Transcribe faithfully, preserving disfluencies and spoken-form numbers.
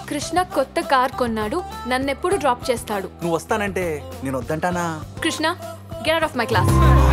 కృష్ణ కొత్త కార్ కొన్నాడు, నన్నెప్పుడు డ్రాప్ చేస్తాడు. నువ్వు వస్తానంటే నేను వద్దంటానా? Krishna, get out of my class.